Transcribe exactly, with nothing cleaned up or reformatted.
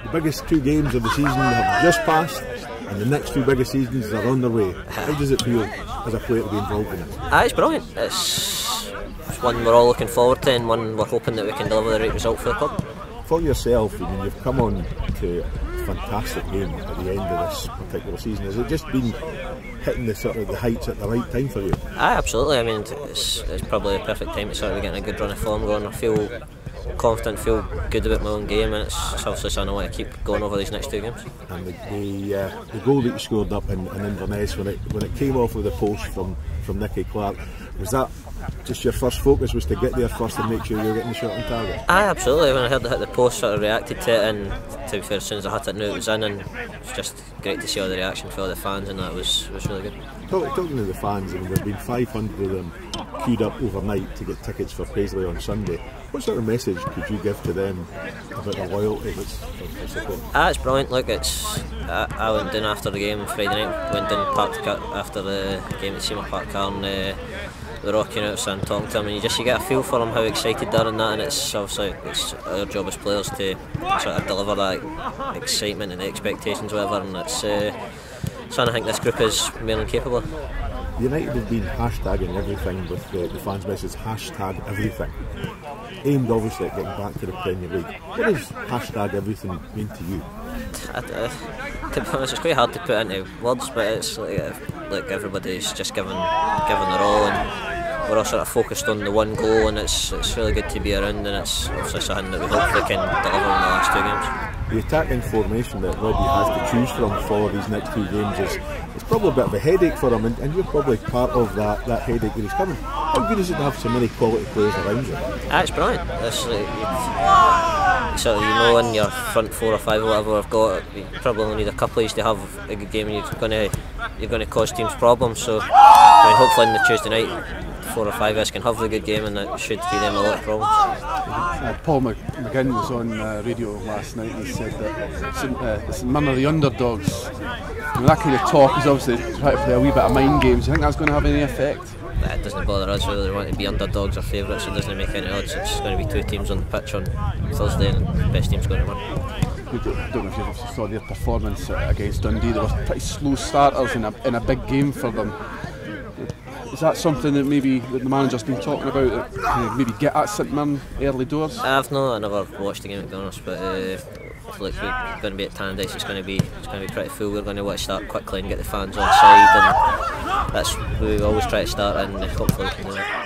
the biggest two games of the season have just passed, and the next two biggest seasons are on their way. How does it feel as a player to be involved in it? Ah, it's brilliant. It's, it's one we're all looking forward to, and one we're hoping that we can deliver the right result for the club. For yourself, I mean, you've come on to a fantastic game at the end of this particular season. Has it just been hitting the sort of the heights at the right time for you? Ah, absolutely. I mean, it's, it's probably a perfect time to sort of getting a good run of form going. I feel confident, feel good about my own game, and it's, it's obviously something I want to keep going over these next two games. And the the, uh, the goal that you scored up in, in Inverness, when it when it came off with a post from from Nicky Clark, was that just your first focus, was to get there first and make sure you were getting the shot on target? Aye, absolutely. When I heard it hit the post, sort of reacted to it, and to be fair, as soon as I hit it, knew it was in, and it's just great to see all the reaction for all the fans, and that was was really good. Talk, talking to the fans, I mean, there have been five hundred of them queued up overnight to get tickets for Paisley on Sunday. What sort of message could you give to them about the loyalty that's for support? Ah, it's brilliant. Look, it's I, I went down after the game Friday night, went down Park to Cut after the game at Seymour Park Car, and uh, the rocking out and talking to them, and you just you get a feel for them, how excited they are and that, and it's obviously it's our job as players to sort of deliver that excitement and the expectations, whatever, and it's uh, something I think this group is more than capable of. United have been hashtagging everything with the, the fans' message, hashtag everything, aimed obviously at getting back to the Premier League. What does hashtag everything mean to you? I, uh, to be honest, it's quite hard to put into words, but it's like, uh, like everybody's just given, given their all, and we're all sort of focused on the one goal, and it's it's really good to be around, and it's obviously something that we hopefully can deliver in the last two games. The attacking formation that Robbie has to choose from for these next two games is it's probably a bit of a headache for him, and, and you're probably part of that, that headache that he's coming. How good is it to have so many quality players around you? Ah, it's brilliant. It's like, you, sort of, you know, in your front four or five or whatever I've got, you probably only need a couple of these to have a good game, and you're going to you're going to cause teams problems. So I mean, hopefully on the Tuesday night, four or five of us can have a good game, and that should feed them a lot of problems. Uh, Paul McGinn was on uh, radio last night, and he said that it's, uh, it's none of the underdogs. I mean, that kind of talk is obviously trying to play a wee bit of mind games. Do you think that's going to have any effect? It doesn't bother us whether they want to be underdogs or favourites. It doesn't make any odds. It's going to be two teams on the pitch on Thursday, and the best team's going to win. I don't know if you ever saw their performance against Dundee. They were pretty slow starters in a, in a big game for them. Is that something that maybe that the manager's been talking about, that uh, maybe get at St Mirren early doors? I've not, I never watched the game to be honest, but uh, like we're going to be at Tannadice, it's going to be it's going to be pretty full. We're going to want to start quickly and get the fans on side, and that's where we always try to start, and hopefully we can do it.